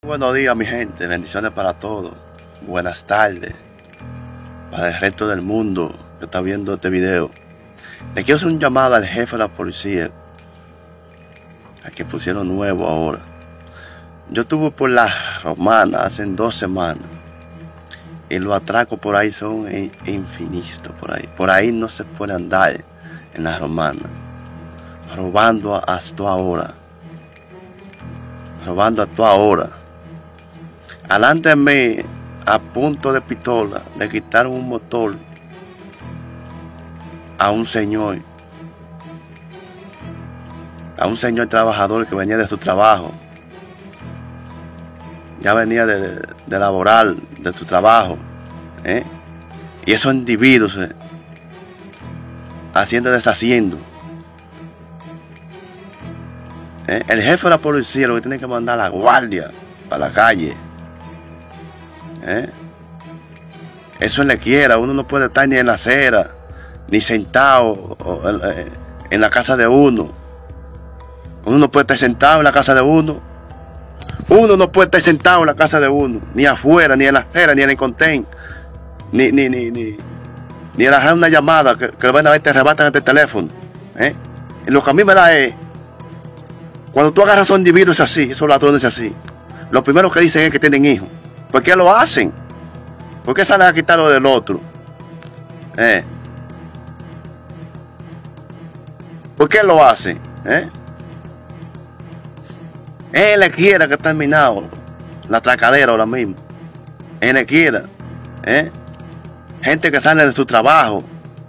Buenos días, mi gente, bendiciones para todos. Buenas tardes para el resto del mundo que está viendo este video. Le quiero hacer un llamado al jefe de la policía, al que pusieron nuevo ahora. Yo estuve por la Romana hace 2 semanas y los atracos por ahí son infinitos. Por ahí no se puede andar en la Romana, robando hasta ahora. Robando a toda hora. Alante de mí, a punto de pistola, le quitaron un motor a un señor trabajador que venía de su trabajo. Ya venía de laborar, de su trabajo, y esos individuos haciendo y deshaciendo. El jefe de la policía lo que tiene que mandar a la guardia para la calle. Eso él le quiera. Uno no puede estar ni en la acera, ni sentado en la casa de uno. Uno no puede estar sentado en la casa de uno. Uno no puede estar sentado en la casa de uno, ni afuera, ni en la acera, ni en el contén, ni en la una llamada que van a ver te arrebatan este teléfono. Y lo que a mí me da es, cuando tú agarras a esos individuos así, esos ladrones así, lo primero que dicen es que tienen hijos. ¿Por qué lo hacen? ¿Por qué salen a quitarlo del otro? ¿Por qué lo hacen? Él le quiera que ha terminado la atracadera ahora mismo. Él le quiera. Gente que sale de su trabajo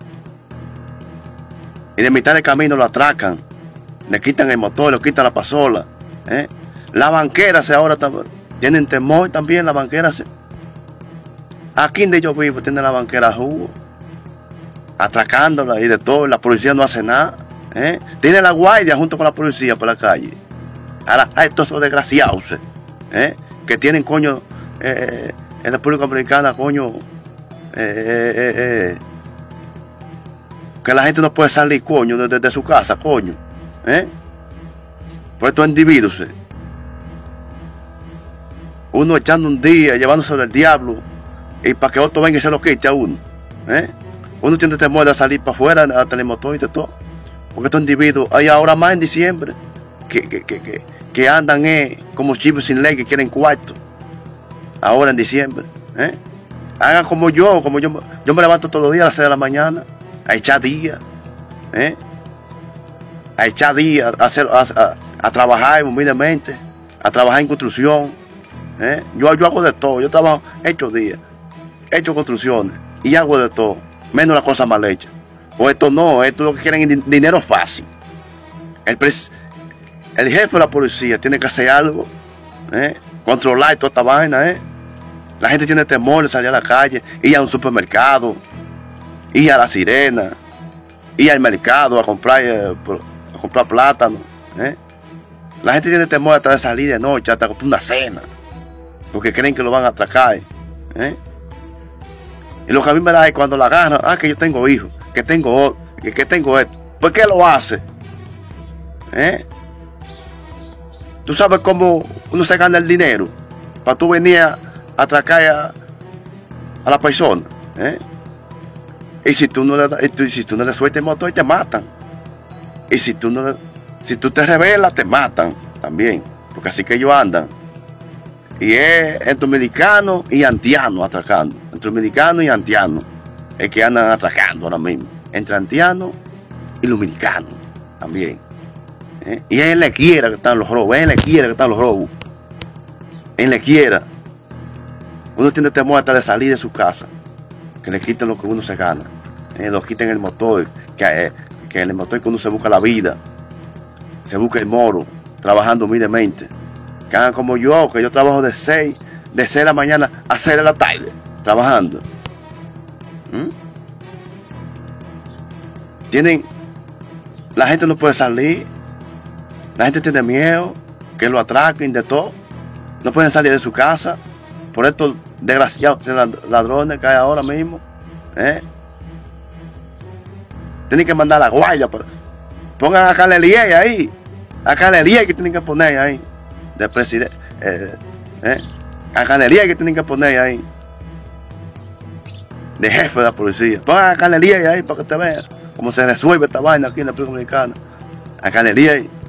y de mitad de camino lo atracan. Le quitan el motor, le quitan la pasola. Las banqueras ahora tienen temor también, las banqueras. Aquí donde yo vivo tiene la banquera jugo, atracándola y de todo. La policía no hace nada. Tiene la guardia junto con la policía por la calle. Ahora hay todos esos desgraciados que tienen coño en la República Dominicana, coño, que la gente no puede salir, coño, desde su casa, coño. Por estos individuos. Uno echando un día, llevándose al diablo, y para que otro venga y se lo quite a uno. Uno tiene temor de salir para afuera, a tener motor y de todo. Porque estos individuos, hay ahora más en diciembre, que andan como chivos sin ley, que quieren cuarto. Ahora en diciembre. Hagan como yo me levanto todos los días a las 6 de la mañana, a echar días. A echar días, a trabajar humildemente, a trabajar en construcción. Yo hago de todo, yo trabajo, hecho días, hecho construcciones y hago de todo, menos las cosas mal hechas. O esto no, esto lo que quieren es dinero fácil. El jefe de la policía tiene que hacer algo, controlar toda esta vaina. La gente tiene temor de salir a la calle, ir a un supermercado, ir a la Sirena, ir al mercado a comprar plátano. La gente tiene temor hasta de salir de noche, hasta comprar una cena, porque creen que lo van a atracar. Y lo que a mí me da es cuando la agarran, que yo tengo hijos, que tengo esto. ¿Por qué lo hace? ¿Tú sabes cómo uno se gana el dinero? Para tú venir a atracar a la persona. Y si tú no le sueltas el motor, te matan. Y si tú te rebelas, te matan también. Porque así que ellos andan. Y es entre dominicanos y haitianos atracando. Entre dominicanos y haitianos es que andan atracando ahora mismo. Entre haitianos y dominicanos también. Y él le quiera que están los robos. Él le quiera que están los robos. Él le quiera. Uno tiene temor hasta de salir de su casa, que le quiten lo que uno se gana. Lo quiten el motor, que en el motor que uno se busca la vida, se busca el moro, trabajando humildemente. Que hagan como yo, que yo trabajo de 6 de la mañana a 6 de la tarde, trabajando. La gente no puede salir, la gente tiene miedo, que lo atraquen de todo. No pueden salir de su casa por estos desgraciados ladrones que hay ahora mismo. Tienen que mandar a la guardia. Pongan a Carles Elías ahí. A Carles Elías que tienen que poner ahí. A Canelía que tienen que poner ahí. De jefe de la policía. Pon a Canelía ahí para que te vean cómo se resuelve esta vaina aquí en la República Dominicana. A Canelía ahí.